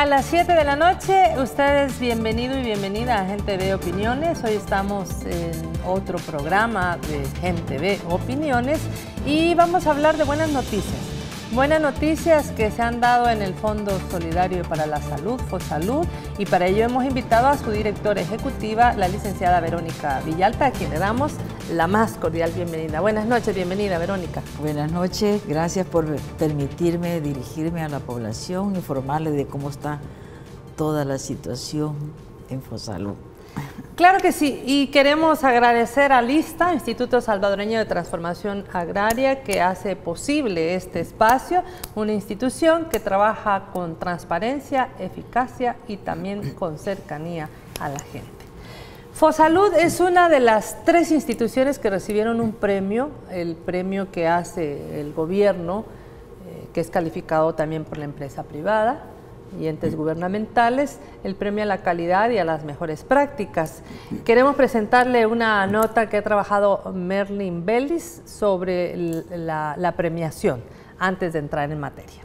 A las 7 de la noche, ustedes bienvenido y bienvenida a Gente Ve Opiniones. Hoy estamos en otro programa de Gente Ve Opiniones y vamos a hablar de buenas noticias. Buenas noticias que se han dado en el Fondo Solidario para la Salud, FOSalud, y para ello hemos invitado a su directora ejecutiva, la licenciada Verónica Villalta, a quien le damos la más cordial bienvenida. Buenas noches, bienvenida, Verónica. Buenas noches, gracias por permitirme dirigirme a la población, informarle de cómo está toda la situación en FOSalud. Claro que sí, y queremos agradecer al ISTA, Instituto Salvadoreño de Transformación Agraria, que hace posible este espacio, una institución que trabaja con transparencia, eficacia y también con cercanía a la gente. FOSalud es una de las 3 instituciones que recibieron un premio, el premio que hace el gobierno, que es calificado también por la empresa privada y entes gubernamentales, el premio a la calidad y a las mejores prácticas. Queremos presentarle una nota que ha trabajado Merlin Bellis sobre la premiación, antes de entrar en materia.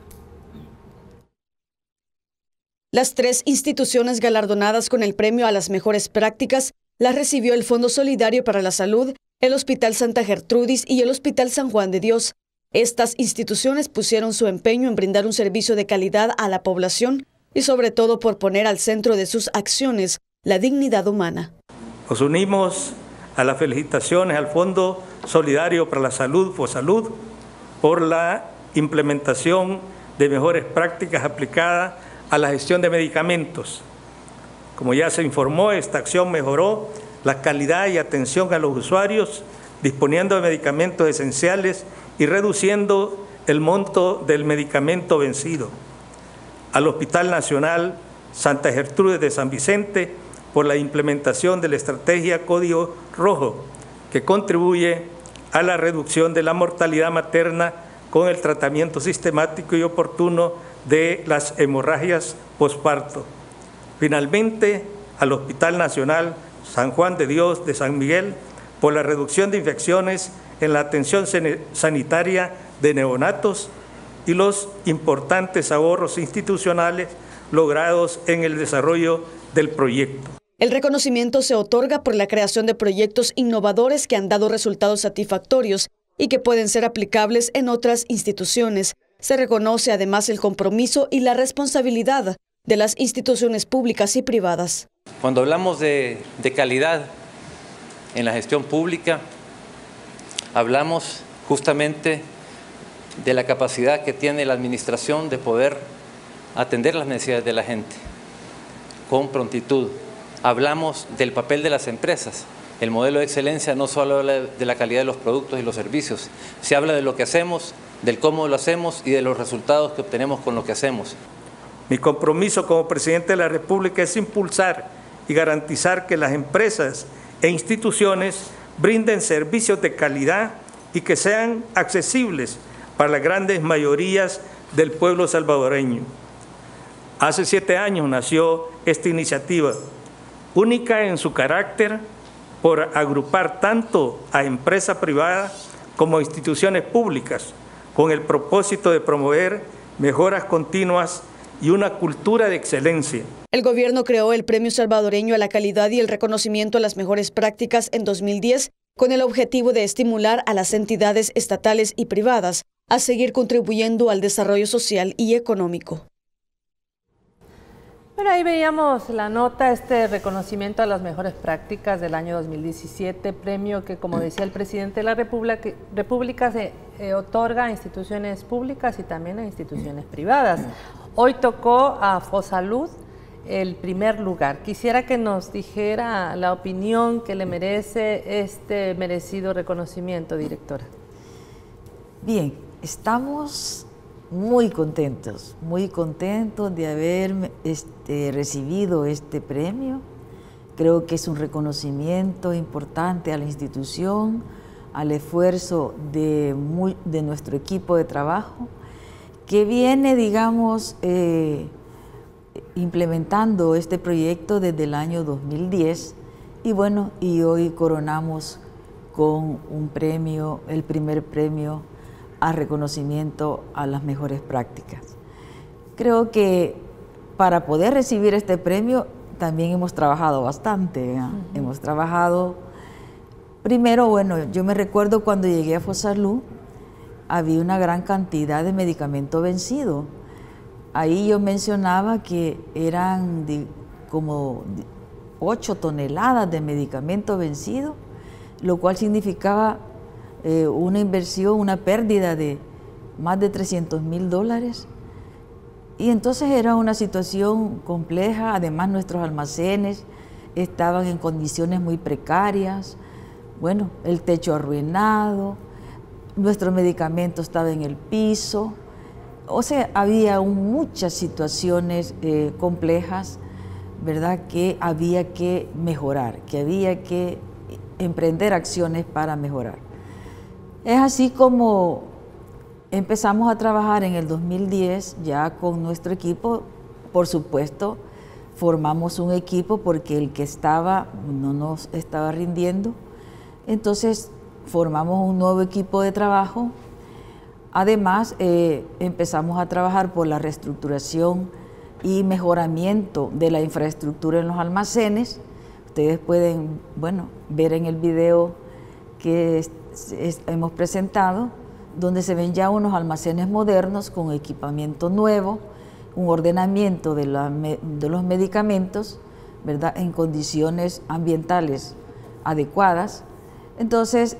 Las 3 instituciones galardonadas con el premio a las mejores prácticas las recibió el Fondo Solidario para la Salud, el Hospital Santa Gertrudis y el Hospital San Juan de Dios. Estas instituciones pusieron su empeño en brindar un servicio de calidad a la población y sobre todo por poner al centro de sus acciones la dignidad humana. Nos unimos a las felicitaciones al Fondo Solidario para la Salud, FOSalud, por la implementación de mejores prácticas aplicadas a la gestión de medicamentos. Como ya se informó, esta acción mejoró la calidad y atención a los usuarios, disponiendo de medicamentos esenciales y reduciendo el monto del medicamento vencido. Al Hospital Nacional Santa Gertrudis de San Vicente por la implementación de la estrategia Código Rojo, que contribuye a la reducción de la mortalidad materna con el tratamiento sistemático y oportuno de las hemorragias posparto. Finalmente, al Hospital Nacional San Juan de Dios de San Miguel por la reducción de infecciones en la atención sanitaria de neonatos y los importantes ahorros institucionales logrados en el desarrollo del proyecto. El reconocimiento se otorga por la creación de proyectos innovadores que han dado resultados satisfactorios y que pueden ser aplicables en otras instituciones. Se reconoce además el compromiso y la responsabilidad de las instituciones públicas y privadas. Cuando hablamos de calidad en la gestión pública, hablamos justamente de la capacidad que tiene la administración de poder atender las necesidades de la gente con prontitud. Hablamos del papel de las empresas. El modelo de excelencia no solo habla de la calidad de los productos y los servicios, se habla de lo que hacemos, del cómo lo hacemos y de los resultados que obtenemos con lo que hacemos. Mi compromiso como presidente de la República es impulsar y garantizar que las empresas e instituciones brinden servicios de calidad y que sean accesibles para las grandes mayorías del pueblo salvadoreño. Hace 7 años nació esta iniciativa, única en su carácter por agrupar tanto a empresas privadas como a instituciones públicas, con el propósito de promover mejoras continuas y una cultura de excelencia. El gobierno creó el Premio Salvadoreño a la Calidad y el Reconocimiento a las Mejores Prácticas en 2010 con el objetivo de estimular a las entidades estatales y privadas a seguir contribuyendo al desarrollo social y económico. Bueno, ahí veíamos la nota, este reconocimiento a las mejores prácticas del año 2017, premio que, como decía el presidente de la República, se otorga a instituciones públicas y también a instituciones privadas. Hoy tocó a FOSalud el primer lugar. Quisiera que nos dijera la opinión que le merece este merecido reconocimiento, directora. Bien, estamos muy contentos de haber recibido este premio. Creo que es un reconocimiento importante a la institución, al esfuerzo de nuestro equipo de trabajo, que viene, digamos, implementando este proyecto desde el año 2010 y bueno, y hoy coronamos con un premio, el primer premio a reconocimiento a las mejores prácticas. Creo que para poder recibir este premio también hemos trabajado bastante. Hemos trabajado, primero, bueno, yo me recuerdo cuando llegué a Fosalud, había una gran cantidad de medicamento vencido. Ahí yo mencionaba que eran como 8 toneladas de medicamento vencido, lo cual significaba una inversión, una pérdida de más de $300,000. Y entonces era una situación compleja. Además, nuestros almacenes estaban en condiciones muy precarias. Bueno, el techo arruinado, nuestro medicamento estaba en el piso. O sea, había muchas situaciones complejas, ¿verdad?, que había que mejorar, que había que emprender acciones para mejorar. Es así como empezamos a trabajar en el 2010 ya con nuestro equipo. Por supuesto, formamos un equipo porque el que estaba no nos estaba rindiendo. Entonces formamos un nuevo equipo de trabajo. Además, empezamos a trabajar por la reestructuración y mejoramiento de la infraestructura en los almacenes. Ustedes pueden, bueno, ver en el video que hemos presentado, donde se ven ya unos almacenes modernos con equipamiento nuevo, un ordenamiento de los medicamentos, ¿verdad?, en condiciones ambientales adecuadas. Entonces,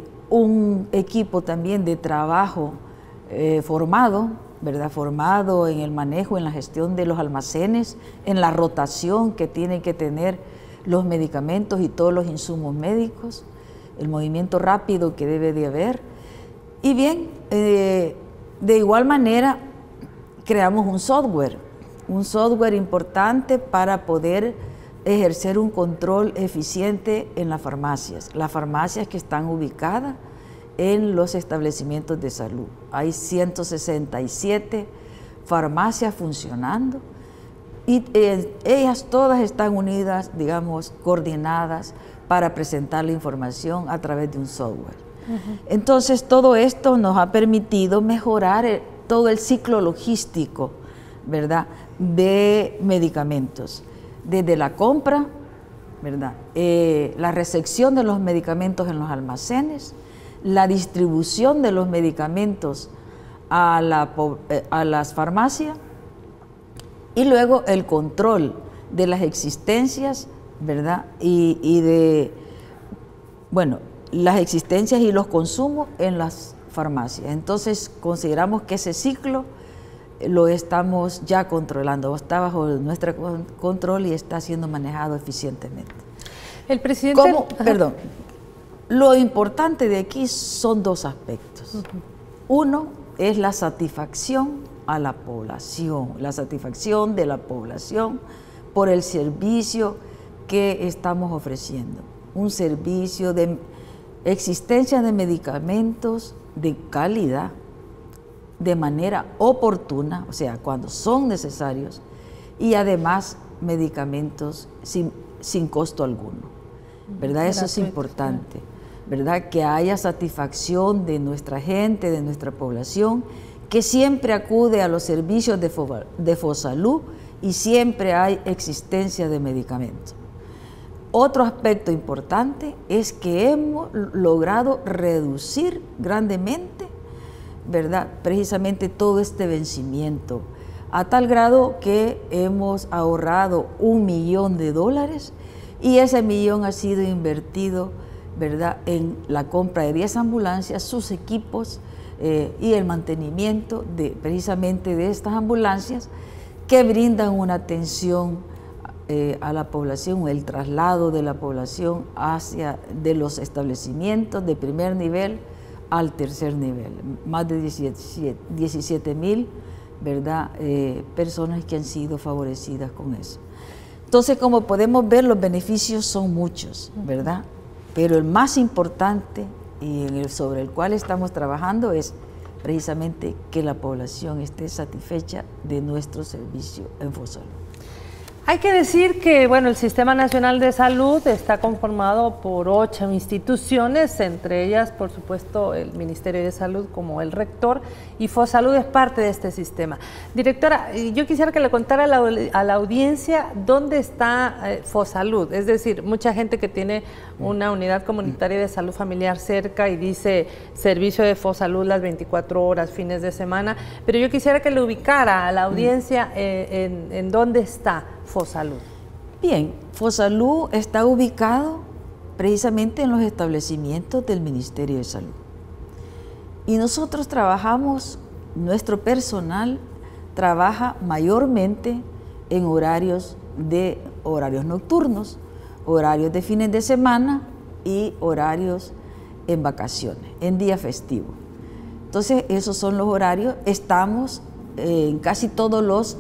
un equipo también de trabajo formado, ¿verdad?, formado en el manejo, en la gestión de los almacenes, en la rotación que tienen que tener los medicamentos y todos los insumos médicos, el movimiento rápido que debe de haber. Y bien, de igual manera creamos un software importante para poder ejercer un control eficiente en las farmacias que están ubicadas en los establecimientos de salud. Hay 167 farmacias funcionando y ellas todas están unidas, digamos, coordinadas para presentar la información a través de un software. Entonces, todo esto nos ha permitido mejorar todo el ciclo logístico, ¿verdad?, de medicamentos, desde la compra, ¿verdad?, la recepción de los medicamentos en los almacenes, la distribución de los medicamentos a las farmacias y luego el control de las existencias, ¿verdad?, y de, bueno, las existencias y los consumos en las farmacias. Entonces, consideramos que ese ciclo lo estamos ya controlando, está bajo nuestro control y está siendo manejado eficientemente. El presidente... Perdón, lo importante de aquí son 2 aspectos. Uno es la satisfacción a la población, la satisfacción de la población por el servicio que estamos ofreciendo. Un servicio de existencia de medicamentos de calidad, de manera oportuna, o sea, cuando son necesarios, y además medicamentos sin costo alguno, ¿verdad? Eso es importante, ¿verdad? Que haya satisfacción de nuestra gente, de nuestra población, que siempre acude a los servicios de Fosalud y siempre hay existencia de medicamentos. Otro aspecto importante es que hemos logrado reducir grandemente, ¿verdad?, precisamente todo este vencimiento, a tal grado que hemos ahorrado $1 millón y ese millón ha sido invertido, ¿verdad?, en la compra de 10 ambulancias, sus equipos y el mantenimiento precisamente de estas ambulancias que brindan una atención a la población, el traslado de la población de los establecimientos de primer nivel al tercer nivel. Más de 17,000, ¿verdad?, personas que han sido favorecidas con eso. Entonces, como podemos ver, los beneficios son muchos, ¿verdad? Pero el más importante y sobre el cual estamos trabajando es precisamente que la población esté satisfecha de nuestro servicio en Fosalud. Hay que decir que, bueno, el Sistema Nacional de Salud está conformado por 8 instituciones, entre ellas, por supuesto, el Ministerio de Salud como el rector, y FOSalud es parte de este sistema. Directora, yo quisiera que le contara a la audiencia dónde está FOSalud, es decir, mucha gente que tiene una unidad comunitaria de salud familiar cerca y dice servicio de FOSalud las 24 horas, fines de semana, pero yo quisiera que le ubicara a la audiencia en dónde está FOSalud. Bien, FOSalud está ubicado precisamente en los establecimientos del Ministerio de Salud. Y nosotros trabajamos, nuestro personal trabaja mayormente en horarios nocturnos, horarios de fines de semana y horarios en vacaciones, en día festivo. Entonces, esos son los horarios. Estamos en casi todos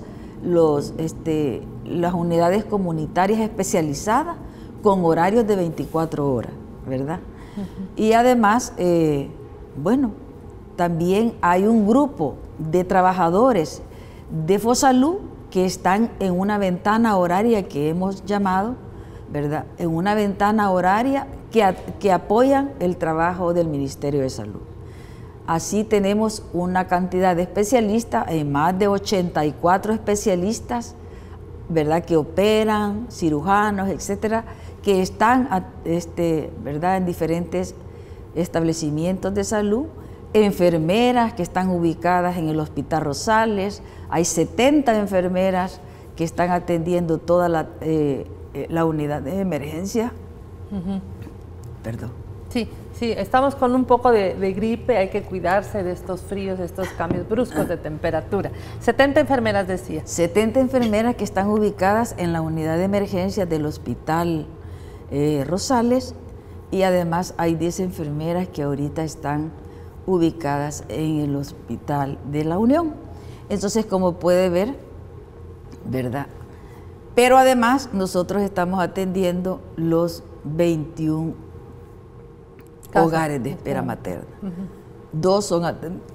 las unidades comunitarias especializadas con horarios de 24 horas, ¿verdad? Y además, bueno, también hay un grupo de trabajadores de FOSalud que están en una ventana horaria que hemos llamado, ¿verdad? En una ventana horaria que apoyan el trabajo del Ministerio de Salud. Así tenemos una cantidad de especialistas, más de 84 especialistas, ¿verdad?, que operan, cirujanos, etcétera, que están, ¿verdad?, en diferentes establecimientos de salud, enfermeras que están ubicadas en el Hospital Rosales, hay 70 enfermeras que están atendiendo toda la unidad de emergencia. Perdón. Sí, sí, estamos con un poco de gripe, hay que cuidarse de estos fríos, de estos cambios bruscos de temperatura. 70 enfermeras, decía. 70 enfermeras que están ubicadas en la unidad de emergencia del Hospital Rosales, y además hay 10 enfermeras que ahorita están ubicadas en el Hospital de la Unión. Entonces, como puede ver, ¿verdad? Pero además nosotros estamos atendiendo los 21 hogares de espera materna. Dos son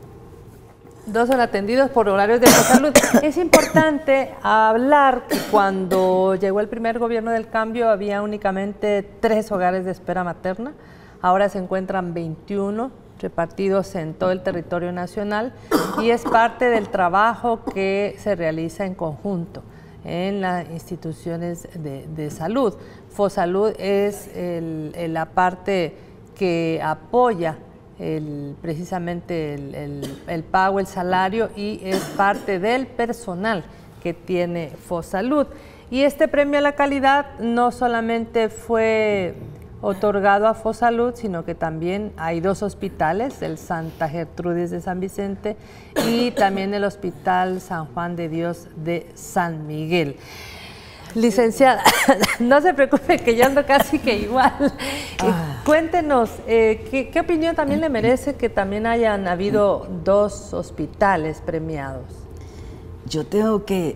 atendidos por horarios de FOSalud. Es importante hablar que cuando llegó el primer gobierno del cambio había únicamente 3 hogares de espera materna, ahora se encuentran 21 repartidos en todo el territorio nacional, y es parte del trabajo que se realiza en conjunto en las instituciones de salud. FOSalud es la parte que apoya precisamente el pago, el salario, y es parte del personal que tiene FOSalud. Y este premio a la calidad no solamente fue otorgado a FOSalud, sino que también hay 2 hospitales, el Santa Gertrudis de San Vicente y también el Hospital San Juan de Dios de San Miguel. Licenciada, no se preocupe que yo ando casi que igual. Cuéntenos, ¿qué opinión también le merece que también hayan habido 2 hospitales premiados? Yo tengo que,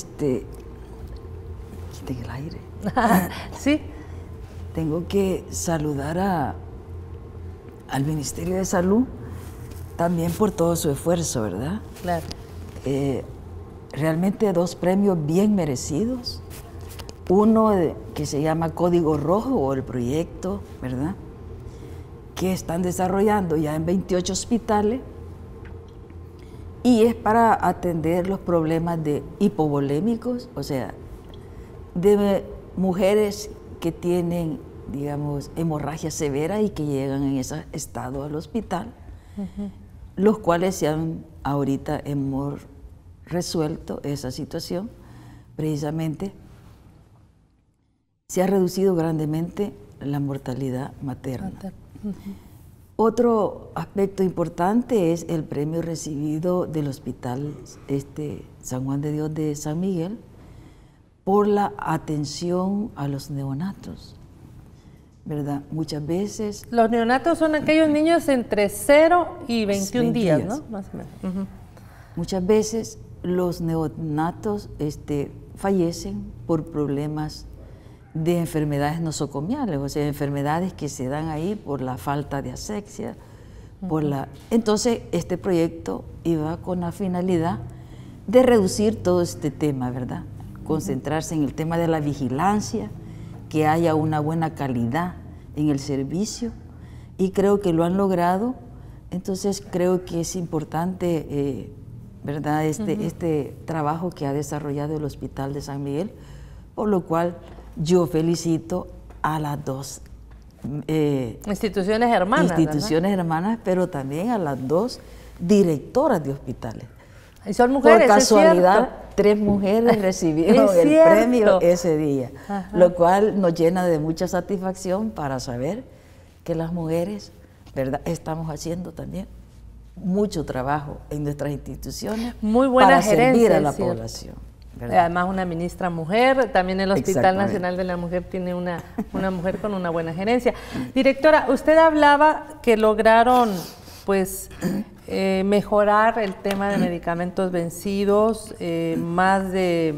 quiten el aire. Sí. Tengo que saludar al Ministerio de Salud también por todo su esfuerzo, ¿verdad? Claro. Realmente 2 premios bien merecidos. Uno que se llama Código Rojo, o el proyecto, ¿verdad?, que están desarrollando ya en 28 hospitales, y es para atender los problemas de hipovolémicos, o sea, de mujeres que tienen, digamos, hemorragia severa y que llegan en ese estado al hospital, los cuales ahorita hemos resuelto esa situación. Precisamente se ha reducido grandemente la mortalidad materna. Otro aspecto importante es el premio recibido del Hospital San Juan de Dios de San Miguel por la atención a los neonatos, ¿verdad? Muchas veces... Los neonatos son aquellos niños entre 0 y 21 días, ¿no? Más o menos. Muchas veces los neonatos fallecen por problemas de enfermedades nosocomiales, o sea, enfermedades que se dan ahí por la falta de asepsia, Entonces, este proyecto iba con la finalidad de reducir todo este tema, ¿verdad? concentrarse en el tema de la vigilancia, que haya una buena calidad en el servicio, y creo que lo han logrado. Entonces creo que es importante, ¿verdad?, este trabajo que ha desarrollado el Hospital de San Miguel, por lo cual yo felicito a las dos instituciones hermanas, pero también a las dos directoras de hospitales. Y son mujeres, por casualidad, es 3 mujeres recibieron el premio ese día, lo cual nos llena de mucha satisfacción para saber que las mujeres, ¿verdad?, estamos haciendo también mucho trabajo en nuestras instituciones para servir a la población, ¿verdad? Además, una ministra mujer, también el Hospital Nacional de la Mujer tiene una mujer con una buena gerencia. Directora, usted hablaba que lograron, pues, mejorar el tema de medicamentos vencidos, más de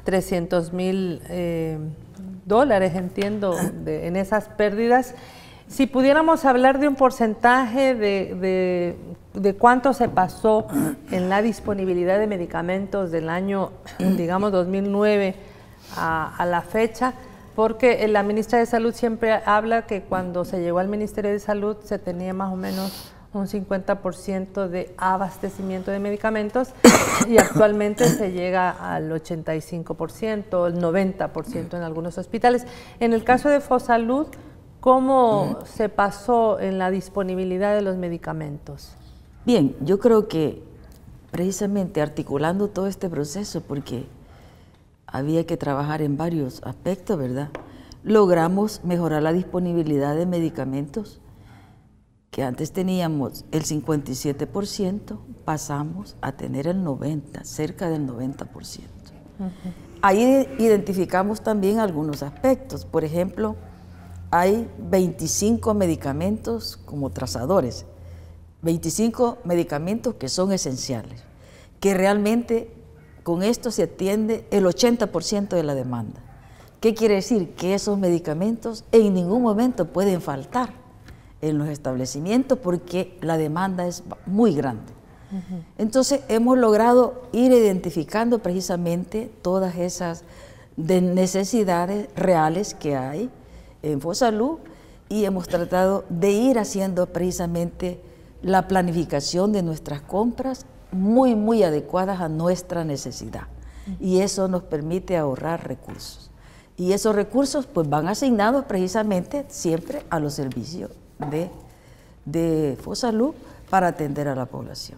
$300,000, entiendo, en esas pérdidas. Si pudiéramos hablar de un porcentaje de cuánto se pasó en la disponibilidad de medicamentos del año, digamos, 2009 a la fecha, porque la ministra de Salud siempre habla que cuando se llegó al Ministerio de Salud se tenía más o menos un 50% de abastecimiento de medicamentos y actualmente se llega al 85%, el 90% en algunos hospitales. En el caso de Fosalud, ¿cómo se pasó en la disponibilidad de los medicamentos? Bien, yo creo que precisamente articulando todo este proceso, porque había que trabajar en varios aspectos, ¿verdad?, logramos mejorar la disponibilidad de medicamentos, que antes teníamos el 57%, pasamos a tener el 90%, cerca del 90%. Ahí identificamos también algunos aspectos. Por ejemplo, hay 25 medicamentos como trazadores, 25 medicamentos que son esenciales, que realmente con esto se atiende el 80% de la demanda. ¿Qué quiere decir? Que esos medicamentos en ningún momento pueden faltar en los establecimientos porque la demanda es muy grande. Entonces hemos logrado ir identificando precisamente todas esas necesidades reales que hay en Fosalud y hemos tratado de ir haciendo precisamente la planificación de nuestras compras muy adecuadas a nuestra necesidad, y eso nos permite ahorrar recursos, y esos recursos pues van asignados precisamente siempre a los servicios de Fosalud para atender a la población.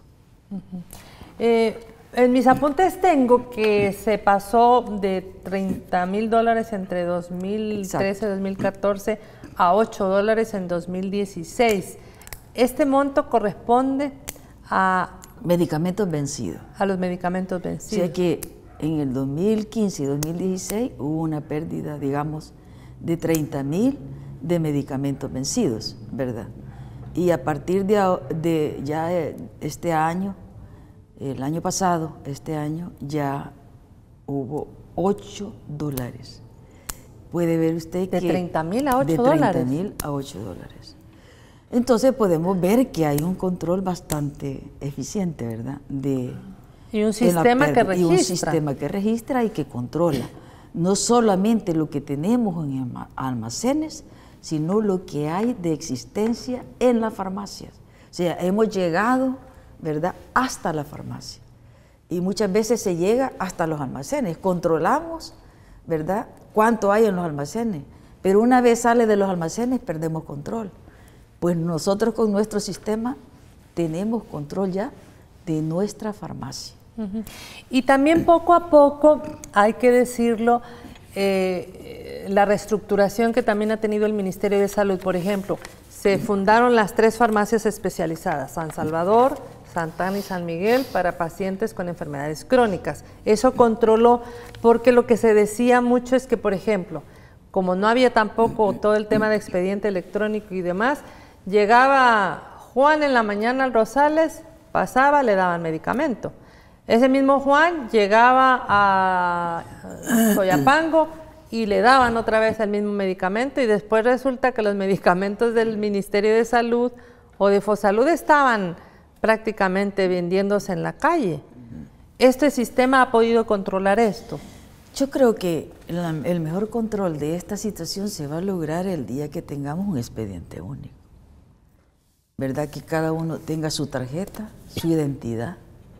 En mis apuntes tengo que se pasó de $30,000 entre 2013 y 2014 a $8 en 2016. ¿Este monto corresponde a medicamentos vencidos? A los medicamentos vencidos. O sea que en el 2015 y 2016 hubo una pérdida, digamos, de 30,000 de medicamentos vencidos, ¿verdad? Y a partir de ya este año, el año pasado, este año, ya hubo $8. Puede ver usted que... ¿De 30,000 a $8? De 30,000 a $8. Entonces podemos ver que hay un control bastante eficiente, ¿verdad? Y un sistema que registra. Y un sistema que registra y que controla. No solamente lo que tenemos en almacenes, sino lo que hay de existencia en las farmacias. O sea, hemos llegado, ¿verdad?, hasta la farmacia. Y muchas veces se llega hasta los almacenes. Controlamos, ¿verdad?, cuánto hay en los almacenes. Pero una vez sale de los almacenes, perdemos control. Pues nosotros con nuestro sistema tenemos control ya de nuestra farmacia. Y también poco a poco, hay que decirlo, la reestructuración que también ha tenido el Ministerio de Salud. Por ejemplo, se fundaron las 3 farmacias especializadas, San Salvador, Santa Ana y San Miguel, para pacientes con enfermedades crónicas. Eso controló, porque lo que se decía mucho es que, por ejemplo, como no había tampoco todo el tema de expediente electrónico y demás, llegaba Juan en la mañana al Rosales, pasaba, le daban medicamento. Ese mismo Juan llegaba a Soyapango y le daban otra vez el mismo medicamento, y después resulta que los medicamentos del Ministerio de Salud o de Fosalud estaban prácticamente vendiéndose en la calle. ¿Este sistema ha podido controlar esto? Yo creo que el mejor control de esta situación se va a lograr el día que tengamos un expediente único. ¿Verdad? Que cada uno tenga su tarjeta, su identidad.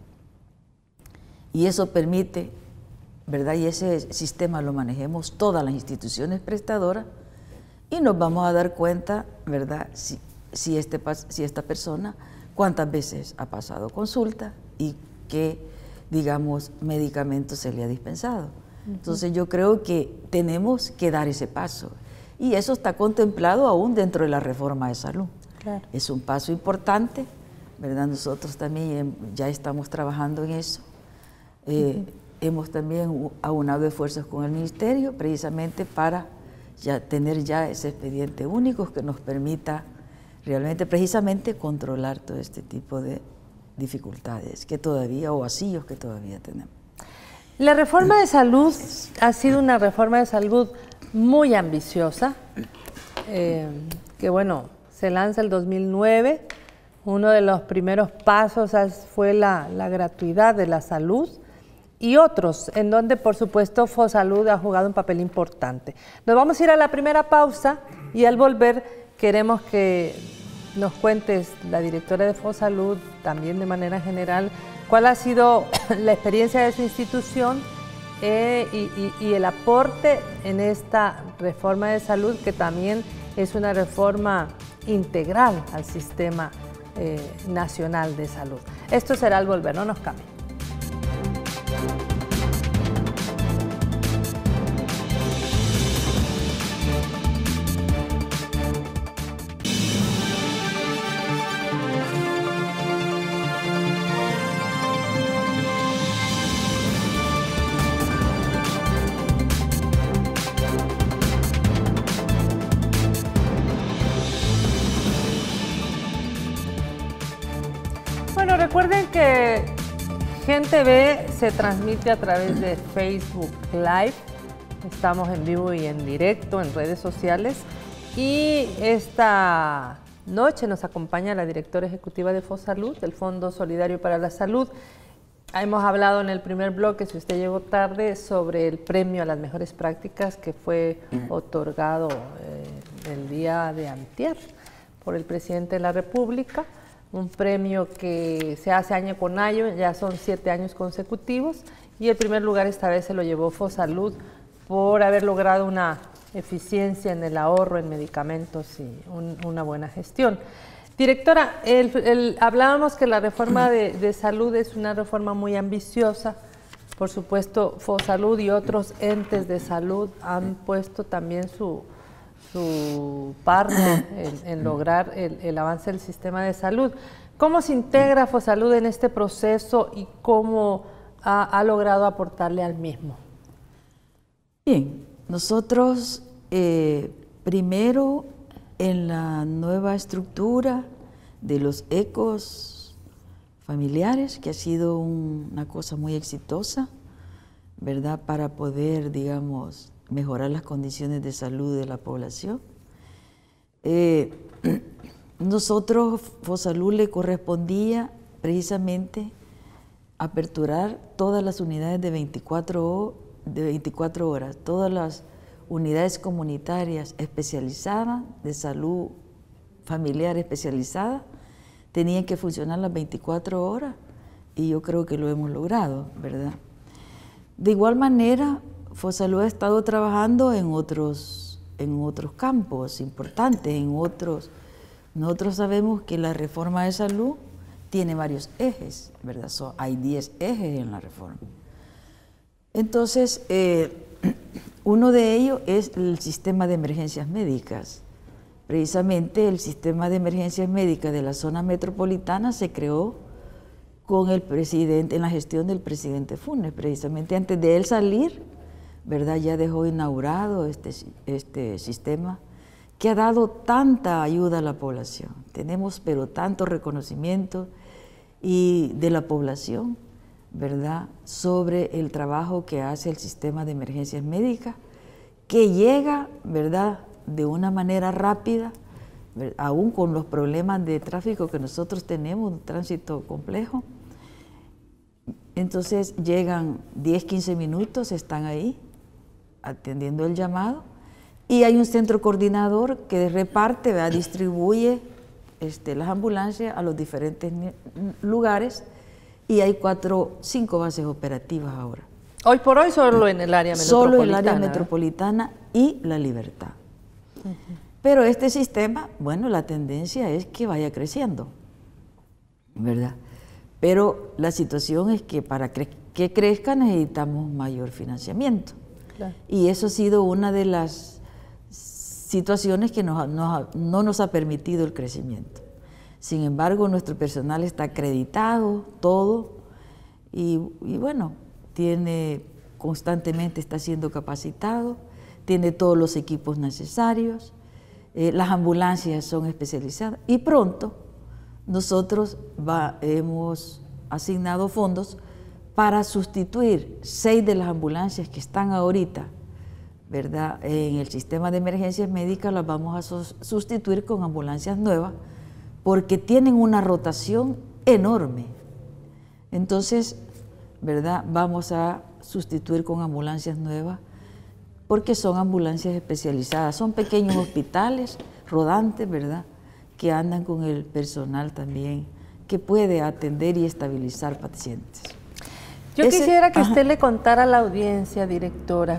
Y eso permite, ¿verdad? Y ese sistema lo manejemos todas las instituciones prestadoras y nos vamos a dar cuenta, ¿verdad? Si esta persona cuántas veces ha pasado consulta y qué, digamos, medicamentos se le ha dispensado. Entonces yo creo que tenemos que dar ese paso y eso está contemplado aún dentro de la reforma de salud. Claro. Es un paso importante, ¿verdad? Nosotros también ya estamos trabajando en eso. Hemos también aunado esfuerzos con el Ministerio precisamente para tener ya ese expediente único que nos permita realmente precisamente controlar todo este tipo de dificultades que todavía, o vacíos que todavía tenemos. La reforma de salud ha sido una reforma de salud muy ambiciosa, que bueno, se lanza el 2009. Uno de los primeros pasos fue la gratuidad de la salud y otros, en donde por supuesto FOSalud ha jugado un papel importante. Nos vamos a ir a la primera pausa y al volver queremos que nos cuentes, la directora de FOSalud, también de manera general, cuál ha sido la experiencia de su institución y el aporte en esta reforma de salud, que también es una reforma integral al sistema nacional de salud. Esto será al volver, no nos cambien. Bueno, recuerden que Gente Ve se transmite a través de Facebook Live. Estamos en vivo y en directo en redes sociales. Y esta noche nos acompaña la directora ejecutiva de FOSalud, del Fondo Solidario para la Salud. Hemos hablado en el primer bloque, si usted llegó tarde, sobre el premio a las mejores prácticas que fue otorgado el día de antier por el presidente de la República. Un premio que se hace año con año, ya son 7 años consecutivos, y el primer lugar esta vez se lo llevó FOSalud por haber logrado una eficiencia en el ahorro en medicamentos y una buena gestión. Directora, hablábamos que la reforma de salud es una reforma muy ambiciosa. Por supuesto, FOSalud y otros entes de salud han puesto también su parte en lograr el avance del sistema de salud. ¿Cómo se integra FOSalud en este proceso y cómo ha logrado aportarle al mismo? Bien, nosotros primero en la nueva estructura de los ecos familiares, que ha sido una cosa muy exitosa, ¿verdad? Para poder, digamos, mejorar las condiciones de salud de la población. Nosotros, FOSalud, le correspondía precisamente aperturar todas las unidades de 24 horas, todas las unidades comunitarias especializadas de salud familiar especializada, tenían que funcionar las 24 horas y yo creo que lo hemos logrado, ¿verdad? De igual manera, FOSalud ha estado trabajando en otros campos importantes, nosotros sabemos que la reforma de salud tiene varios ejes, ¿verdad? Hay 10 ejes en la reforma. Entonces, uno de ellos es el sistema de emergencias médicas. Precisamente el sistema de emergencias médicas de la zona metropolitana se creó con el presidente, en la gestión del presidente Funes, precisamente antes de él salir, ¿verdad? Ya dejó inaugurado este sistema que ha dado tanta ayuda a la población. Tenemos pero tanto reconocimiento de la población, ¿verdad? Sobre el trabajo que hace el sistema de emergencias médicas, que llega, ¿verdad?, de una manera rápida, aún con los problemas de tráfico que nosotros tenemos, un tránsito complejo. Entonces llegan 10, 15 minutos, están ahí, atendiendo el llamado, y hay un centro coordinador que reparte, ¿verdad? Distribuye las ambulancias a los diferentes lugares, y hay 5 bases operativas ahora. Hoy por hoy solo en el área metropolitana. Solo en el área metropolitana y La Libertad. Pero este sistema, bueno, la tendencia es que vaya creciendo, ¿verdad? Pero la situación es que para que crezca necesitamos mayor financiamiento. Claro. Y eso ha sido una de las situaciones que no nos ha permitido el crecimiento. Sin embargo, nuestro personal está acreditado, todo, y bueno, constantemente está siendo capacitado, tiene todos los equipos necesarios, las ambulancias son especializadas, y pronto nosotros hemos asignado fondos para sustituir 6 de las ambulancias que están ahorita, ¿verdad? En el sistema de emergencias médicas las vamos a sustituir con ambulancias nuevas porque tienen una rotación enorme. Entonces, ¿verdad? Vamos a sustituir con ambulancias nuevas porque son ambulancias especializadas, son pequeños hospitales rodantes, ¿verdad?, que andan con el personal también, que puede atender y estabilizar pacientes. Yo quisiera que usted le contara a la audiencia, directora,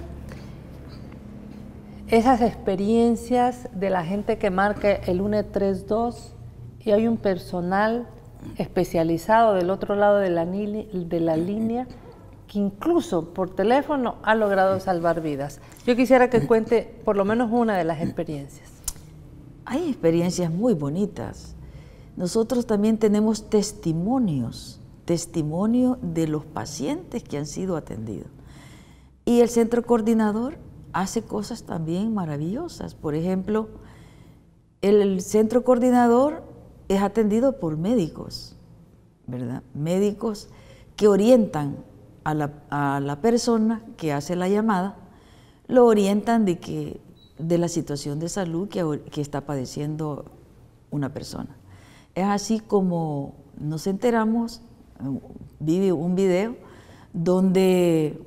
esas experiencias de la gente que marca el 132 y hay un personal especializado del otro lado de la línea que incluso por teléfono ha logrado salvar vidas. Yo quisiera que cuente por lo menos una de las experiencias. Hay experiencias muy bonitas. Nosotros también tenemos testimonio de los pacientes que han sido atendidos. Y el centro coordinador hace cosas también maravillosas. Por ejemplo, el centro coordinador es atendido por médicos, ¿verdad? Médicos que orientan a la persona que hace la llamada, lo orientan de la situación de salud que está padeciendo una persona. Es así como nos enteramos, vi un video donde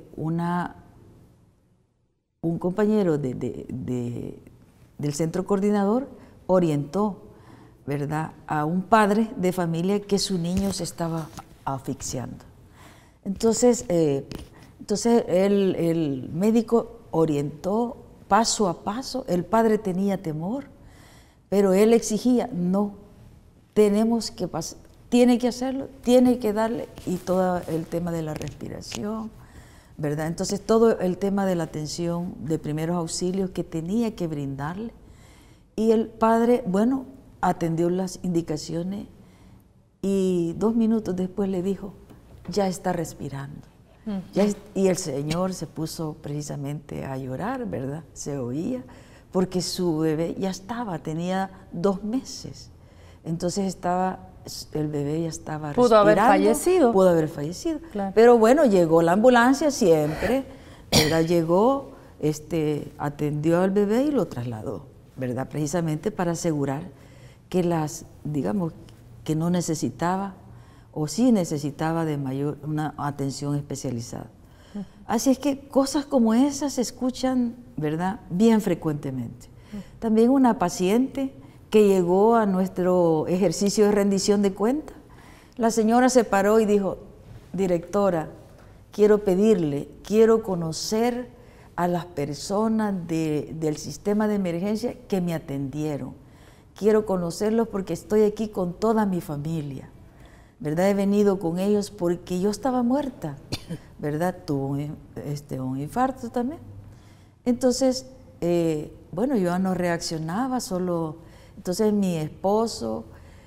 un compañero del centro coordinador orientó, ¿verdad?, a un padre de familia que su niño se estaba asfixiando. Entonces el médico orientó paso a paso. El padre tenía temor, pero él exigía, no, tiene que hacerlo, tiene que darle, y todo el tema de la respiración, ¿verdad? Entonces todo el tema de la atención de primeros auxilios que tenía que brindarle, y el padre, bueno, atendió las indicaciones y 2 minutos después le dijo, ya está respirando. Y el señor se puso precisamente a llorar, ¿verdad? Se oía, porque su bebé tenía 2 meses. Entonces el bebé ya estaba respirando. Pudo haber fallecido. Pudo haber fallecido. Claro. Pero bueno, llegó la ambulancia siempre, ¿verdad? Llegó, atendió al bebé y lo trasladó, ¿verdad? Precisamente para asegurar que digamos, que no necesitaba o sí necesitaba de una atención especializada. Así es que cosas como esas se escuchan, ¿verdad?, bien frecuentemente. También una paciente que llegó a nuestro ejercicio de rendición de cuentas, la señora se paró y dijo, directora, quiero conocer a las personas del sistema de emergencia que me atendieron. Quiero conocerlos porque estoy aquí con toda mi familia, ¿verdad? He venido con ellos porque yo estaba muerta, ¿verdad? Tuve un infarto también. Entonces, bueno, yo no reaccionaba, entonces mi esposo,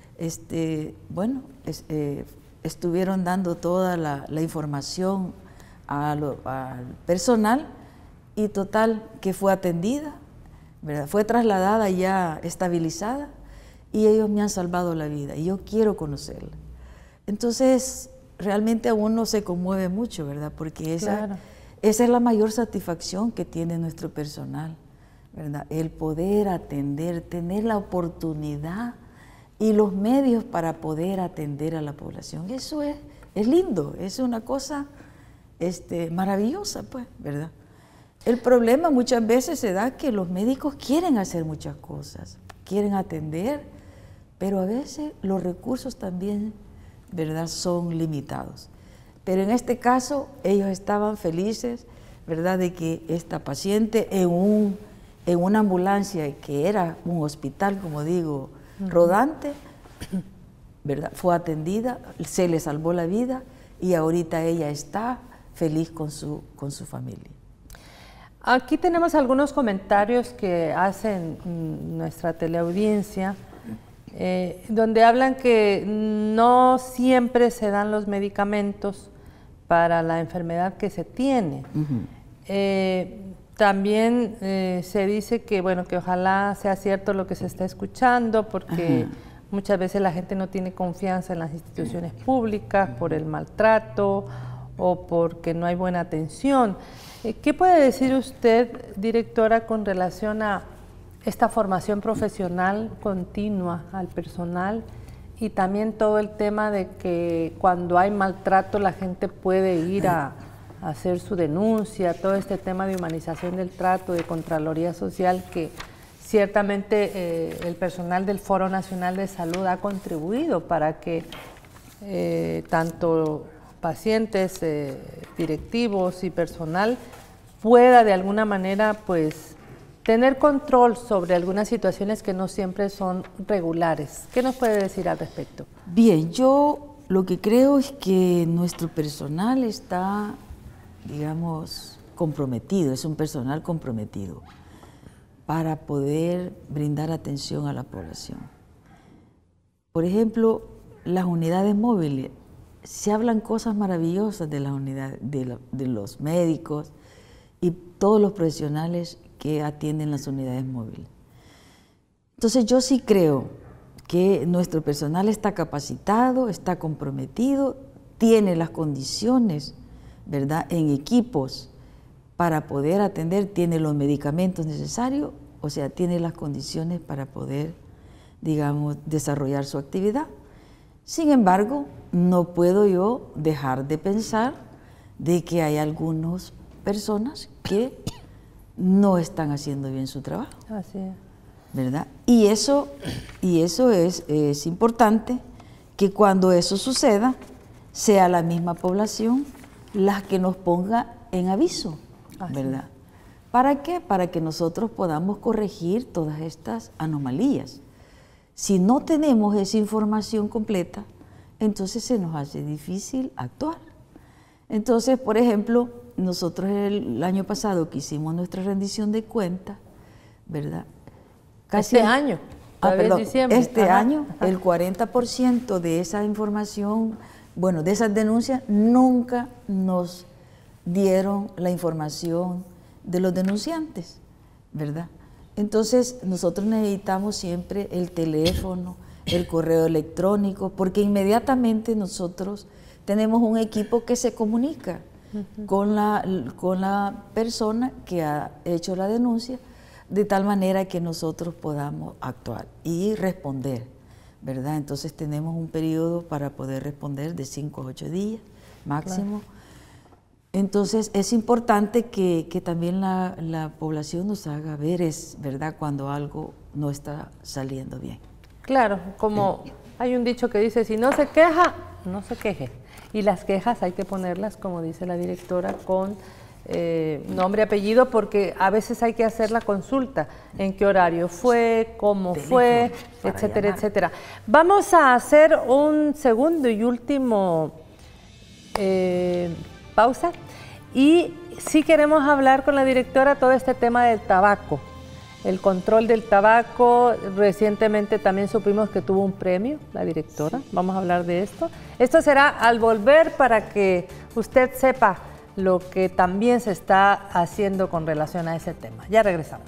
bueno, estuvieron dando toda la información al personal, y total que fue atendida, ¿verdad? Fue trasladada ya estabilizada, y ellos me han salvado la vida y yo quiero conocerla. Entonces realmente a uno se conmueve mucho, ¿verdad? Porque esa es la mayor satisfacción que tiene nuestro personal, ¿verdad? El poder atender, tener la oportunidad y los medios para poder atender a la población. Eso es lindo, es una cosa maravillosa, pues, ¿verdad? El problema muchas veces se da que los médicos quieren hacer muchas cosas, quieren atender, pero a veces los recursos también, ¿verdad?, son limitados. Pero en este caso ellos estaban felices, ¿verdad?, de que esta paciente en una ambulancia que era un hospital, como digo, rodante, ¿verdad?, fue atendida, se le salvó la vida y ahorita ella está feliz con su familia. Aquí tenemos algunos comentarios que hacen nuestra teleaudiencia, donde hablan que no siempre se dan los medicamentos para la enfermedad que se tiene. También se dice que, bueno, que ojalá sea cierto lo que se está escuchando, porque muchas veces la gente no tiene confianza en las instituciones públicas por el maltrato o porque no hay buena atención. ¿Qué puede decir usted, directora, con relación a esta formación profesional continua al personal y también todo el tema de que cuando hay maltrato la gente puede ir a hacer su denuncia, todo este tema de humanización del trato, de Contraloría Social, que ciertamente el personal del Foro Nacional de Salud ha contribuido para que tanto pacientes, directivos y personal pueda de alguna manera pues tener control sobre algunas situaciones que no siempre son regulares? ¿Qué nos puede decir al respecto? Bien, yo lo que creo es que nuestro personal está, digamos, comprometido, es un personal comprometido para poder brindar atención a la población. Por ejemplo, las unidades móviles, se hablan cosas maravillosas de las unidades, de los médicos y todos los profesionales que atienden las unidades móviles. Entonces yo sí creo que nuestro personal está capacitado, está comprometido, tiene las condiciones, ¿verdad?, en equipos para poder atender, tiene los medicamentos necesarios, o sea, tiene las condiciones para poder, digamos, desarrollar su actividad. Sin embargo, no puedo yo dejar de pensar de que hay algunas personas que no están haciendo bien su trabajo. Así es. ¿Verdad? Y eso es importante que cuando eso suceda, sea la misma población la que nos ponga en aviso, ¿verdad? ¿Para qué? Para que nosotros podamos corregir todas estas anomalías. Si no tenemos esa información completa, entonces se nos hace difícil actuar. Entonces, por ejemplo, nosotros el año pasado que hicimos nuestra rendición de cuentas, ¿verdad? Casi este año, diciembre. Este año, el 40% de esa información, bueno, de esas denuncias, nunca nos dieron la información de los denunciantes, ¿verdad? Entonces, nosotros necesitamos siempre el teléfono, el correo electrónico, porque inmediatamente nosotros tenemos un equipo que se comunica con la persona que ha hecho la denuncia, de tal manera que nosotros podamos actuar y responder, ¿verdad? Entonces tenemos un periodo para poder responder de 5 a 8 días máximo. Claro. Entonces es importante que también la población nos haga ver, ¿verdad?, cuando algo no está saliendo bien. Claro, como hay un dicho que dice, si no se queja, no se queje. Y las quejas hay que ponerlas, como dice la directora, con nombre y apellido, porque a veces hay que hacer la consulta, en qué horario fue, cómo fue, etcétera, etcétera. Vamos a hacer un segundo y último pausa, y sí queremos hablar con la directora todo este tema del tabaco, el control del tabaco. Recientemente también supimos que tuvo un premio la directora, vamos a hablar de esto. Esto será al volver para que usted sepa lo que también se está haciendo con relación a ese tema. Ya regresamos.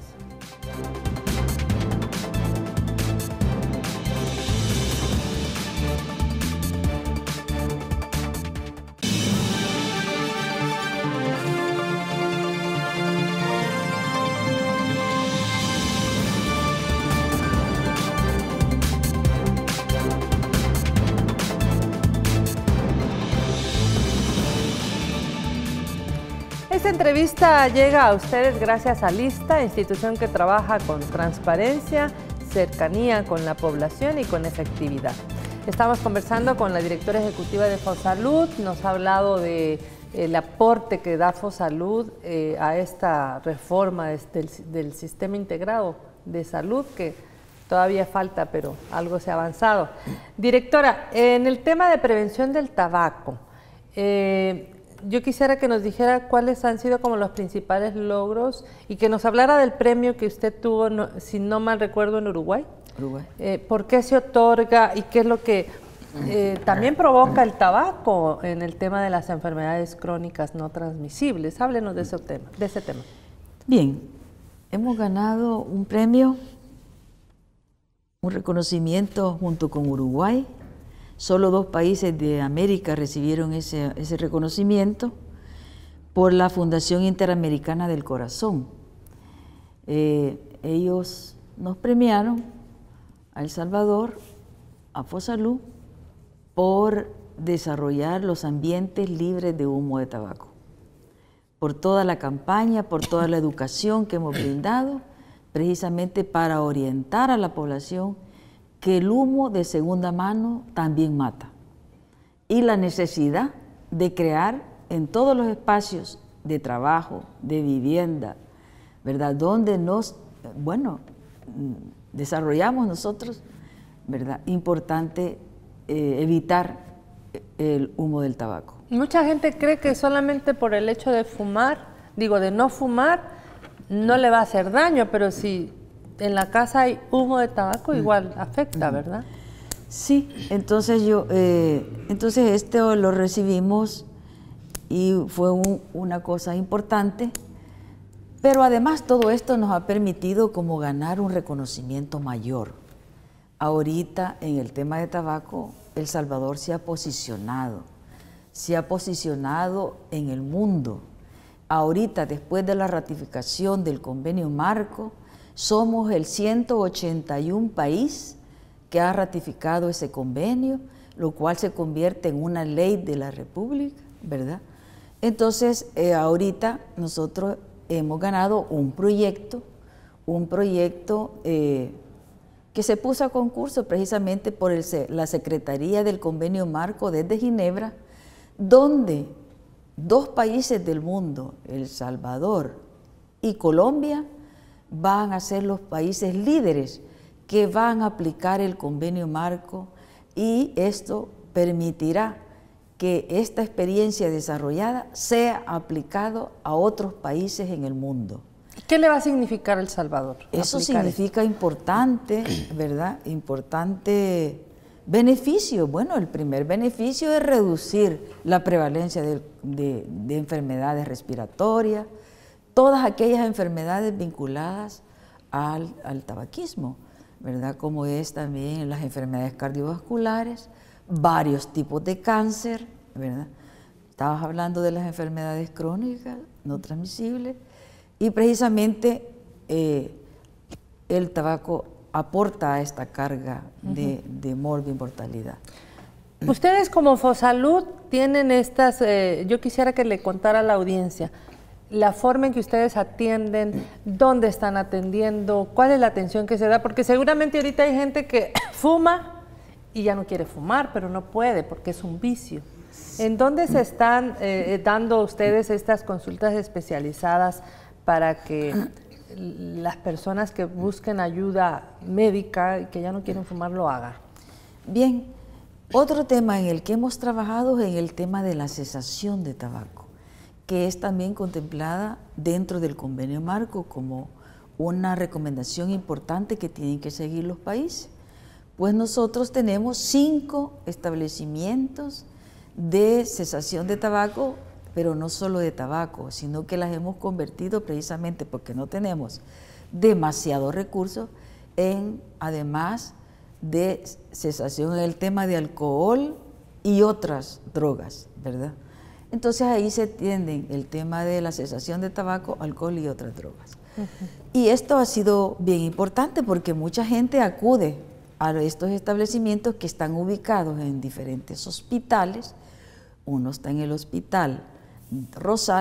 Esta entrevista llega a ustedes gracias a Lista, institución que trabaja con transparencia, cercanía con la población y con efectividad. Estamos conversando con la directora ejecutiva de FOSalud, nos ha hablado de el aporte que da FOSalud a esta reforma del sistema integrado de salud, que todavía falta, pero algo se ha avanzado. Directora, en el tema de prevención del tabaco, yo quisiera que nos dijera cuáles han sido como los principales logros y que nos hablara del premio que usted tuvo, si no mal recuerdo, en Uruguay. ¿Por qué se otorga y qué es lo que también provoca el tabaco en el tema de las enfermedades crónicas no transmisibles? Háblenos de ese tema. Bien, hemos ganado un premio, un reconocimiento junto con Uruguay. Solo 2 países de América recibieron ese reconocimiento por la Fundación Interamericana del Corazón. Ellos nos premiaron a El Salvador, a FOSalud, por desarrollar los ambientes libres de humo de tabaco, por toda la campaña, por toda la educación que hemos brindado, precisamente para orientar a la población que el humo de segunda mano también mata, y la necesidad de crear en todos los espacios de trabajo, de vivienda, ¿verdad?, donde desarrollamos nosotros, ¿verdad?, importante evitar el humo del tabaco. Mucha gente cree que solamente por el hecho de de no fumar, no le va a hacer daño, pero si en la casa hay humo de tabaco, igual afecta, ¿verdad? Sí, entonces esto lo recibimos y fue una cosa importante, pero además todo esto nos ha permitido como ganar un reconocimiento mayor. Ahorita en el tema de tabaco, El Salvador se ha posicionado en el mundo. Ahorita, después de la ratificación del convenio marco, somos el 181 país que ha ratificado ese convenio, lo cual se convierte en una ley de la República, ¿verdad? Entonces, ahorita nosotros hemos ganado un proyecto que se puso a concurso precisamente por la Secretaría del Convenio Marco desde Ginebra, donde 2 países del mundo, El Salvador y Colombia, van a ser los países líderes que van a aplicar el convenio marco, y esto permitirá que esta experiencia desarrollada sea aplicado a otros países en el mundo. ¿Qué le va a significar El Salvador? Eso significa importante, ¿verdad? Importante beneficio. Bueno, el primer beneficio es reducir la prevalencia de enfermedades respiratorias, todas aquellas enfermedades vinculadas al tabaquismo, ¿verdad? Como es también las enfermedades cardiovasculares, varios tipos de cáncer, ¿verdad? Estabas hablando de las enfermedades crónicas no transmisibles, y precisamente el tabaco aporta a esta carga de mortalidad. Ustedes como FOSalud tienen estas, yo quisiera que le contara a la audiencia la forma en que ustedes atienden, dónde están atendiendo, cuál es la atención que se da, porque seguramente ahorita hay gente que fuma y ya no quiere fumar, pero no puede porque es un vicio. ¿En dónde se están dando ustedes estas consultas especializadas para que las personas que busquen ayuda médica y que ya no quieren fumar lo hagan? Bien, otro tema en el que hemos trabajado es en el tema de la cesación de tabaco, que es también contemplada dentro del convenio marco como una recomendación importante que tienen que seguir los países. Pues nosotros tenemos 5 establecimientos de cesación de tabaco, pero no solo de tabaco, sino que las hemos convertido precisamente porque no tenemos demasiados recursos además de cesación en el tema de alcohol y otras drogas, ¿verdad? Entonces ahí se atienden el tema de la cesación de tabaco, alcohol y otras drogas. Y esto ha sido bien importante porque mucha gente acude a estos establecimientos que están ubicados en diferentes hospitales. Uno está en el Hospital Rosales,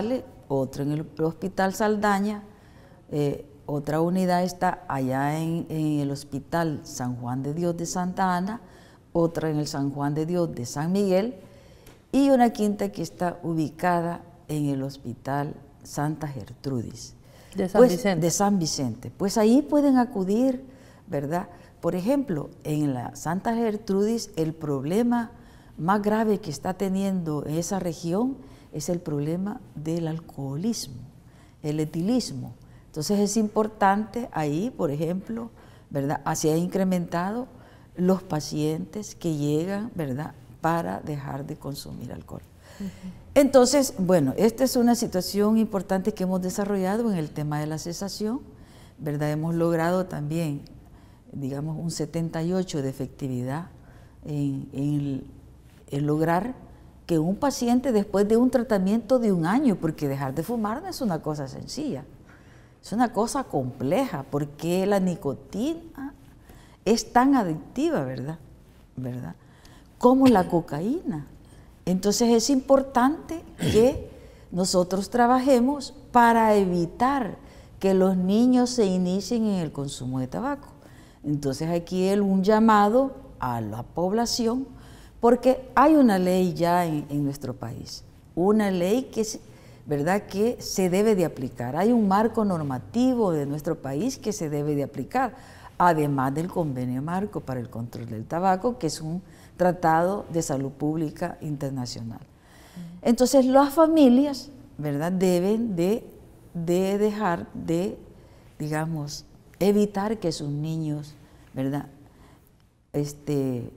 otro en el Hospital Saldaña, otra unidad está allá en el Hospital San Juan de Dios de Santa Ana, otra en el San Juan de Dios de San Miguel y una quinta que está ubicada en el Hospital Santa Gertrudis. De San Vicente. De San Vicente. Pues ahí pueden acudir, ¿verdad? Por ejemplo, en la Santa Gertrudis el problema más grave que está teniendo esa región es el problema del alcoholismo, el etilismo. Entonces es importante ahí, por ejemplo, ¿verdad? Así ha incrementado los pacientes que llegan, ¿verdad?, para dejar de consumir alcohol. Entonces, bueno, esta es una situación importante que hemos desarrollado en el tema de la cesación, ¿verdad? Hemos logrado también, digamos, un 78% de efectividad en lograr que un paciente después de un tratamiento de 1 año, porque dejar de fumar no es una cosa sencilla, es una cosa compleja, porque la nicotina es tan adictiva, ¿verdad? Como la cocaína. Entonces es importante que nosotros trabajemos para evitar que los niños se inicien en el consumo de tabaco. Entonces aquí un llamado a la población, porque hay una ley ya en nuestro país, una ley que, ¿verdad?, que se debe de aplicar. Hay un marco normativo de nuestro país que se debe de aplicar, además del convenio marco para el control del tabaco, que es un tratado de salud pública internacional. Entonces las familias, ¿verdad?, deben de dejar de, digamos, evitar que sus niños, ¿verdad?, estén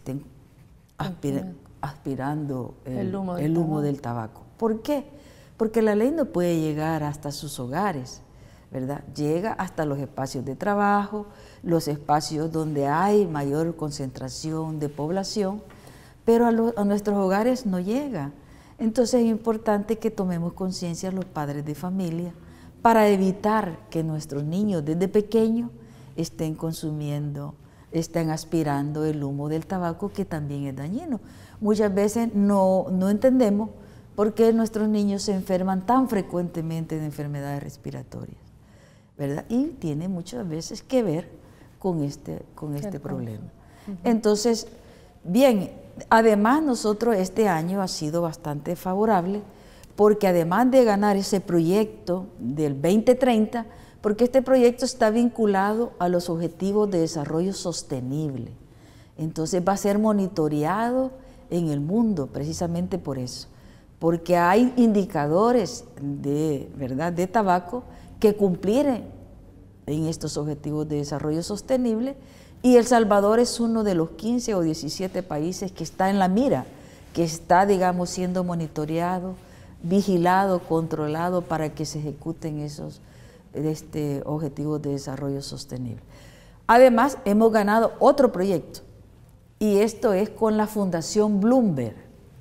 aspirando el humo del tabaco. ¿Por qué? Porque la ley no puede llegar hasta sus hogares, ¿verdad? Llega hasta los espacios de trabajo, los espacios donde hay mayor concentración de población, pero a nuestros hogares no llega. Entonces es importante que tomemos conciencia los padres de familia para evitar que nuestros niños desde pequeños estén consumiendo, estén aspirando el humo del tabaco, que también es dañino. Muchas veces no entendemos por qué nuestros niños se enferman tan frecuentemente de enfermedades respiratorias, ¿verdad? Y tiene muchas veces que ver con este problema. Entonces, bien, además nosotros este año ha sido bastante favorable, porque además de ganar ese proyecto del 2030, porque este proyecto está vinculado a los Objetivos de Desarrollo Sostenible. Entonces va a ser monitoreado en el mundo precisamente por eso, porque hay indicadores de tabaco que cumplir en estos Objetivos de Desarrollo Sostenible, y El Salvador es uno de los 15 o 17 países que está en la mira, que está, digamos, siendo monitoreado, vigilado, controlado para que se ejecuten esos Objetivos de Desarrollo Sostenible. Además, hemos ganado otro proyecto, y esto es con la Fundación Bloomberg,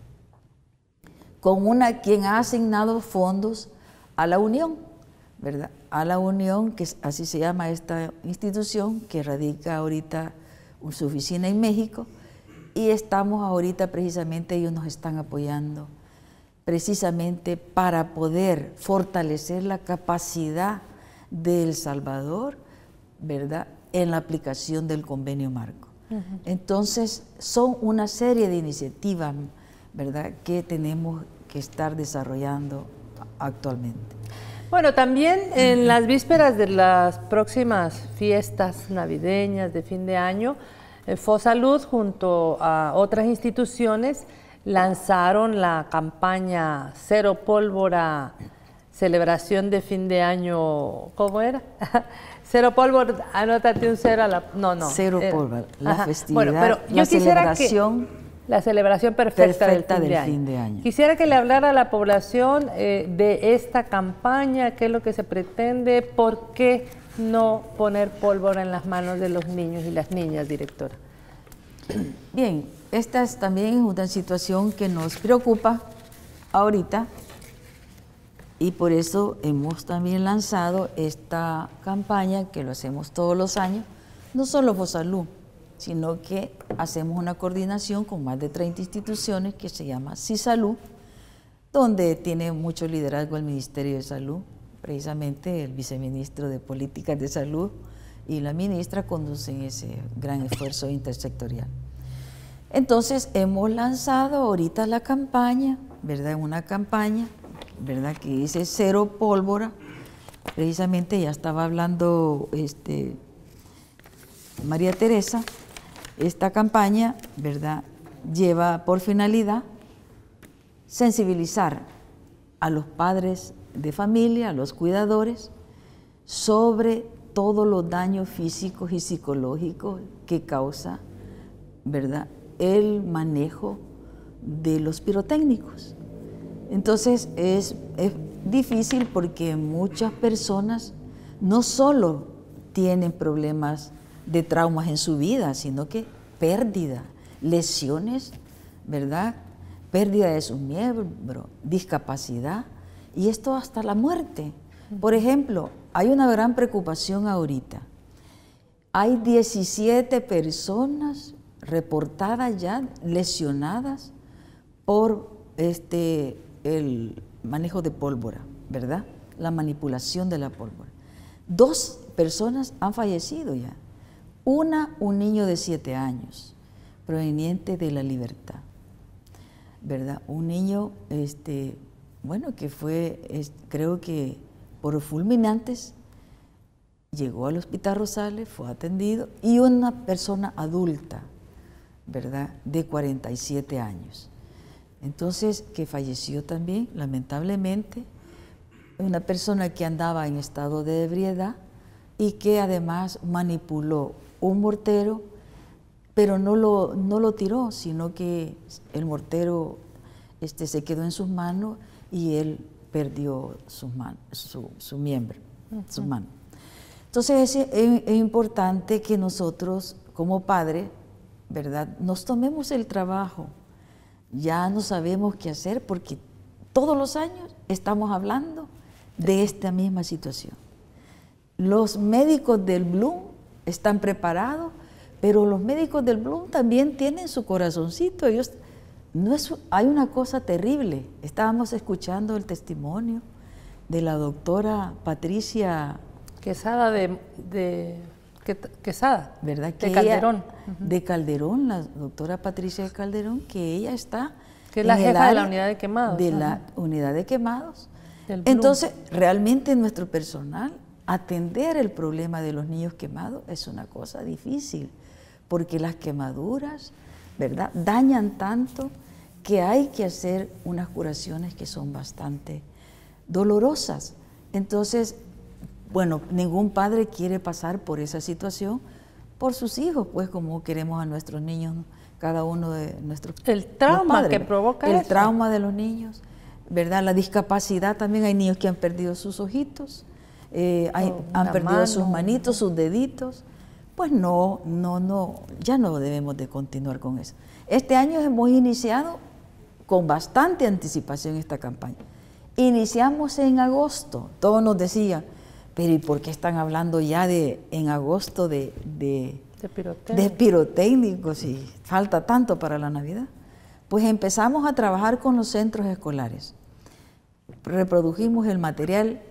quien ha asignado fondos a la Unión, ¿verdad? A la Unión, que así se llama esta institución, que radica ahorita su oficina en México, y estamos ahorita precisamente, ellos nos están apoyando precisamente para poder fortalecer la capacidad de El Salvador, ¿verdad?, en la aplicación del convenio marco. Entonces, son una serie de iniciativas, ¿verdad?, que tenemos que estar desarrollando actualmente. Bueno, también en las vísperas de las próximas fiestas navideñas de fin de año, FOSalud junto a otras instituciones lanzaron la campaña Cero Pólvora, celebración de fin de año, ¿cómo era? Cero Pólvora, anótate un cero a la... No. Cero Pólvora, la festividad, bueno, pero yo quisiera la celebración perfecta del fin de año. Quisiera que le hablara a la población de esta campaña, qué es lo que se pretende, por qué no poner pólvora en las manos de los niños y las niñas, directora. Bien, esta también es una situación que nos preocupa ahorita, y por eso hemos también lanzado esta campaña, que lo hacemos todos los años, no solo FOSalud, sino que hacemos una coordinación con más de 30 instituciones que se llama CISalud, donde tiene mucho liderazgo el Ministerio de Salud, precisamente el viceministro de Políticas de Salud y la ministra conducen ese gran esfuerzo intersectorial. Entonces hemos lanzado ahorita la campaña, ¿verdad? Una campaña, ¿verdad? Que dice Cero Pólvora. Precisamente ya estaba hablando María Teresa. Esta campaña, ¿verdad?, lleva por finalidad sensibilizar a los padres de familia, a los cuidadores, sobre todos los daños físicos y psicológicos que causa, ¿verdad?, el manejo de los pirotécnicos. Entonces es difícil porque muchas personas no solo tienen problemas de traumas en su vida, sino que pérdida, lesiones, ¿verdad?, pérdida de su miembro, discapacidad, y esto hasta la muerte. Por ejemplo, hay una gran preocupación ahorita. Hay 17 personas reportadas ya, lesionadas por el manejo de pólvora, ¿verdad? La manipulación de la pólvora. 2 personas han fallecido ya. Un niño de 7 años, proveniente de La Libertad, ¿verdad? Un niño, bueno, que fue, creo que por fulminantes, llegó al Hospital Rosales, fue atendido, y una persona adulta, ¿verdad?, de 47 años. Entonces, que falleció también, lamentablemente, una persona que andaba en estado de ebriedad y que además manipuló un mortero, pero no lo tiró, sino que el mortero se quedó en sus manos y él perdió su miembro, su mano. Entonces es importante que nosotros como padres, ¿verdad?, nos tomemos el trabajo. Ya no sabemos qué hacer porque todos los años estamos hablando de esta misma situación. Los médicos del Bloom están preparados, pero los médicos del Bloom también tienen su corazoncito. Ellos, hay una cosa terrible. Estábamos escuchando el testimonio de la doctora Patricia Quesada Quesada, ¿verdad? De Calderón. De Calderón, la doctora Patricia de Calderón, que ella está... Que es la jefa de la unidad de quemados. De la unidad de quemados. Entonces, realmente nuestro personal, atender el problema de los niños quemados es una cosa difícil, porque las quemaduras, ¿verdad?, dañan tanto que hay que hacer unas curaciones que son bastante dolorosas. Entonces, bueno, ningún padre quiere pasar por esa situación por sus hijos, pues como queremos a nuestros niños, cada uno de nuestros el trauma padres, que provoca el eso. trauma de los niños, ¿verdad? La discapacidad también, hay niños que han perdido sus ojitos, han perdido sus manitos, sus deditos. Pues ya no debemos de continuar con eso. Este año hemos iniciado con bastante anticipación esta campaña. Iniciamos en agosto, todos nos decían, pero ¿y por qué están hablando ya en agosto de pirotécnicos y falta tanto para la Navidad? Pues empezamos a trabajar con los centros escolares. Reprodujimos el material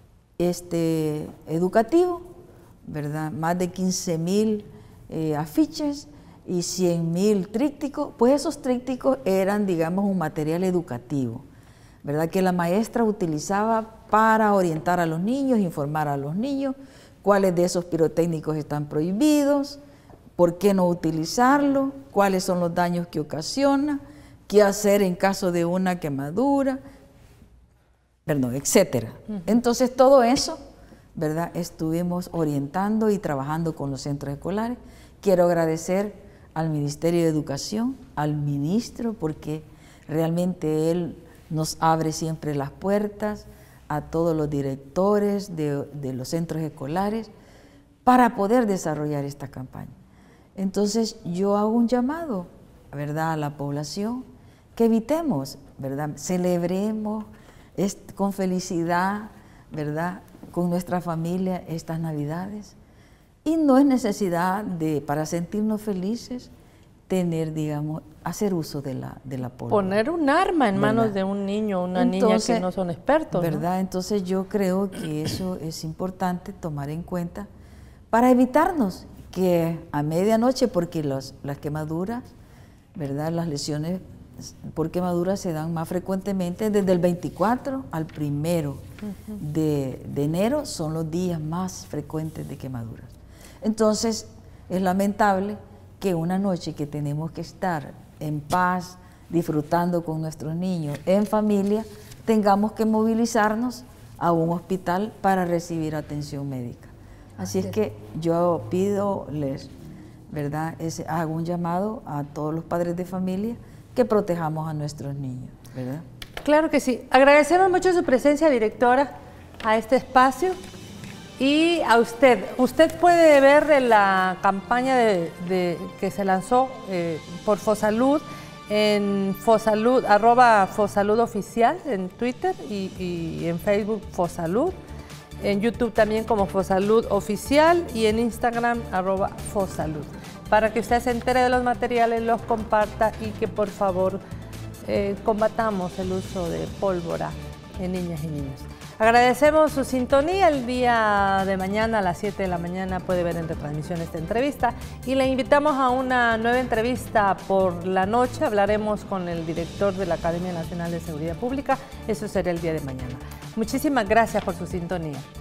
educativo, ¿verdad? Más de 15,000 afiches y 100,000 trípticos. Pues esos trípticos eran, digamos, un material educativo, ¿verdad?, que la maestra utilizaba para orientar a los niños, informar a los niños cuáles de esos pirotécnicos están prohibidos, por qué no utilizarlo, cuáles son los daños que ocasiona, qué hacer en caso de una quemadura, etcétera. Entonces todo eso, ¿verdad?, estuvimos orientando y trabajando con los centros escolares. Quiero agradecer al Ministerio de Educación, al ministro, porque realmente él nos abre siempre las puertas, a todos los directores de los centros escolares para poder desarrollar esta campaña. Entonces yo hago un llamado, ¿verdad?, a la población, que evitemos, ¿verdad?, celebremos con felicidad, ¿verdad?, con nuestra familia estas Navidades. Y no es necesidad para sentirnos felices, tener, digamos, hacer uso de la pólvora. Poner un arma en manos de un niño o una niña que no son expertos, ¿verdad? ¿No? Entonces yo creo que eso es importante tomar en cuenta para evitarnos que a medianoche, porque las quemaduras, ¿verdad? Las lesiones por quemaduras se dan más frecuentemente desde el 24 al 1 de enero, son los días más frecuentes de quemaduras. Entonces es lamentable que una noche que tenemos que estar en paz, disfrutando con nuestros niños, en familia, tengamos que movilizarnos a un hospital para recibir atención médica. Así es que yo pido, ¿verdad? Hago un llamado a todos los padres de familia que protejamos a nuestros niños, ¿verdad? Claro que sí. Agradecemos mucho su presencia, directora, a este espacio. Y a usted puede ver la campaña que se lanzó por Fosalud en Fosalud, @Fosaludoficial en Twitter y en Facebook Fosalud, en YouTube también como Fosalud Oficial y en Instagram @Fosalud, para que usted se entere de los materiales, los comparta y que por favor combatamos el uso de pólvora en niñas y niños. Agradecemos su sintonía. El día de mañana a las 7 de la mañana puede ver en retransmisión esta entrevista y le invitamos a una nueva entrevista por la noche. Hablaremos con el director de la Academia Nacional de Seguridad Pública. Eso será el día de mañana. Muchísimas gracias por su sintonía.